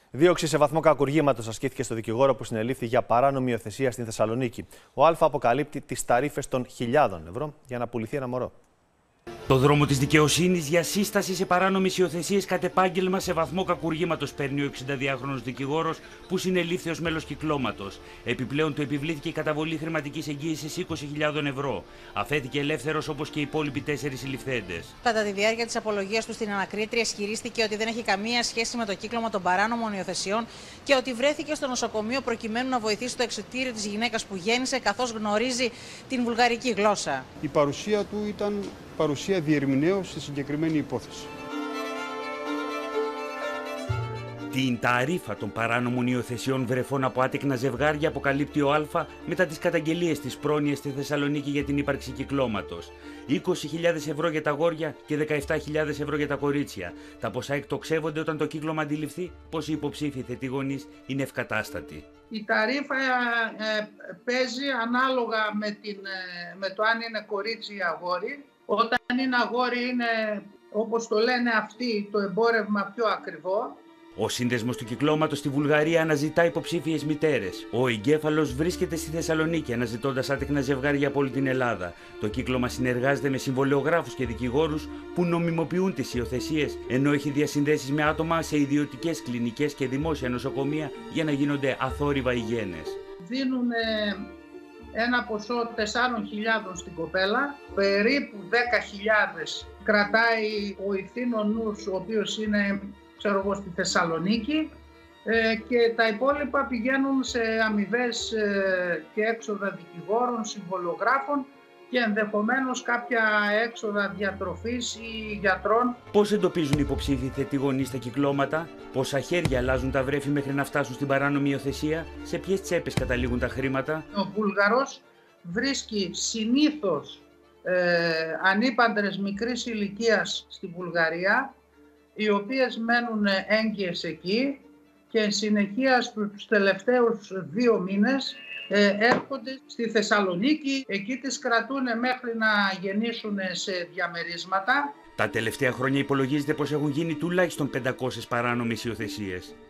Δίωξη σε βαθμό κακουργήματος ασκήθηκε στο δικηγόρο που συνελήφθη για παράνομη υιοθεσία στην Θεσσαλονίκη. Ο Α αποκαλύπτει τις ταρήφες των χιλιάδων ευρώ για να πουληθεί ένα μωρό. Το δρόμο της δικαιοσύνης για σύσταση σε παράνομες υιοθεσίες κατ' επάγγελμα σε βαθμό κακουργήματος παίρνει ο 62χρονος δικηγόρος που συνελήφθη ως μέλος κυκλώματος. Επιπλέον του επιβλήθηκε η καταβολή χρηματικής εγγύησης 20.000 ευρώ. Αφέθηκε ελεύθερος όπως και οι υπόλοιποι 4 συλληφθέντες. Κατά τη διάρκεια της απολογίας του στην ανακρίτρια, ισχυρίστηκε ότι δεν έχει καμία σχέση με το κύκλωμα των παράνομων υιοθεσιών και ότι βρέθηκε στο νοσοκομείο προκειμένου να βοηθήσει το εξωτήριο της γυναίκας που γέννησε, καθώς γνωρίζει την βουλγαρική γλώσσα. Η παρουσία του ήταν παρουσία διερμηνέως στη συγκεκριμένη υπόθεση. Την ταρήφα των παράνομων υιοθεσιών βρεφών από άτεκνα ζευγάρια αποκαλύπτει ο Α μετά τις καταγγελίες της πρόνοιας στη Θεσσαλονίκη για την ύπαρξη κυκλώματος. 20.000 ευρώ για τα αγόρια και 17.000 ευρώ για τα κορίτσια. Τα ποσά εκτοξεύονται όταν το κύκλωμα αντιληφθεί πως οι υποψήφοι θετοί γονείς είναι ευκατάστατοι. Η ταρήφα παίζει ανάλογα με το αν είναι κορίτσι ή αγόρι. Όταν είναι αγόρι είναι, όπως το λένε αυτοί, το εμπόρευμα πιο ακριβό. Ο σύνδεσμος του κυκλώματος στη Βουλγαρία αναζητά υποψήφιες μητέρες. Ο εγκέφαλος βρίσκεται στη Θεσσαλονίκη αναζητώντας άτεκνα ζευγάρια από όλη την Ελλάδα. Το κύκλωμα συνεργάζεται με συμβολιογράφους και δικηγόρους που νομιμοποιούν τις υιοθεσίες, ενώ έχει διασυνδέσεις με άτομα σε ιδιωτικές κλινικές και δημόσια νοσοκομεία για να γίνονται αθόρυβα οι γένες. Δίνουν ένα ποσό 4.000 στην κοπέλα, περίπου 10.000 κρατάει ο ηθήνων νους, ο οποίος είναι στη Θεσσαλονίκη, και τα υπόλοιπα πηγαίνουν σε αμοιβές και έξοδα δικηγόρων, συμβολογράφων και ενδεχομένως κάποια έξοδα διατροφής ή γιατρών. Πώς εντοπίζουν οι υποψήφοι θετοί γονείς στα κυκλώματα, πόσα χέρια αλλάζουν τα βρέφη μέχρι να φτάσουν στην παράνομη υιοθεσία, σε ποιες τσέπες καταλήγουν τα χρήματα. Ο Βούλγαρος βρίσκει συνήθως ανήπαντρες μικρής ηλικίας στη Βουλγαρία, οι οποίες μένουν έγκυες εκεί και εν συνεχεία στους τελευταίους 2 μήνες έρχονται στη Θεσσαλονίκη. Εκεί τις κρατούν μέχρι να γεννήσουν σε διαμερίσματα. Τα τελευταία χρόνια υπολογίζεται πως έχουν γίνει τουλάχιστον 500 παράνομες υιοθεσίες.